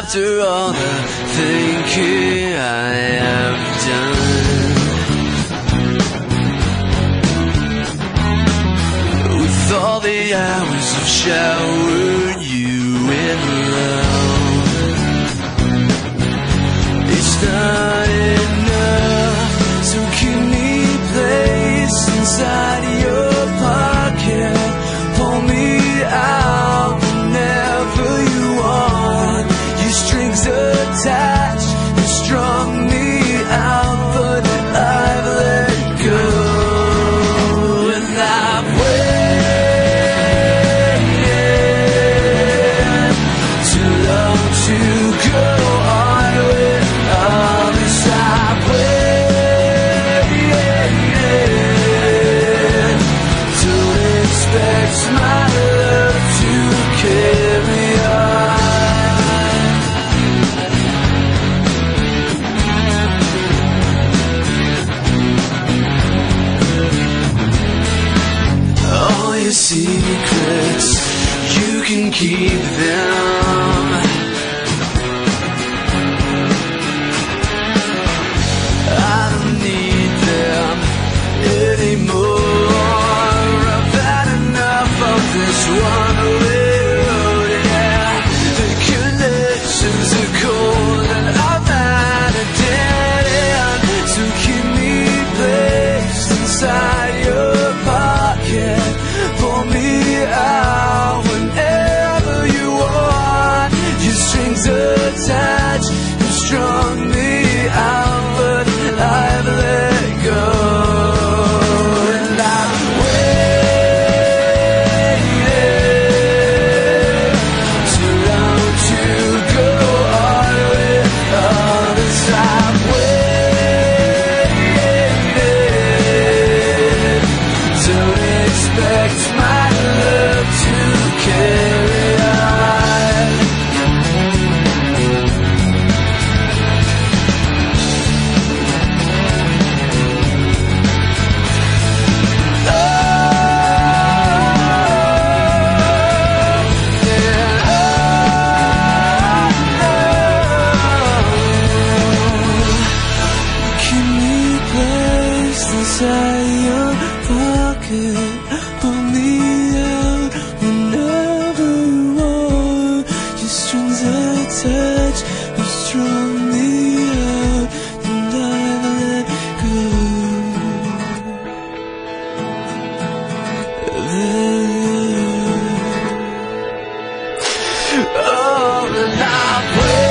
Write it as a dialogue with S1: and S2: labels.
S1: after all the thinking I have done. With all the hours of showering you in love, it's not enough to keep me placed inside your pocket. Pull me out whenever you want. Your strings attached, you strung me out, but I've let go. And I've waited too long to go on with all this. I've waited. Don't expect my love to carry on. All your secrets, you can keep them. I don't need them anymore. I've had enough of this one-way road, yeah. The connections are cold and I've had a dead end. So keep me placed inside your pocket. Pull me out whenever you want. Your strings attached, you strung me out, but I've let go. And I've waited too long to go on with all this. I've waited. Don't expect my love to carry on. Oh, yeah, oh. Keep me placed inside your pocket. Pull me out whenever you want. Your strings attached, you strung me out, and I've let go. Oh, and I've waited.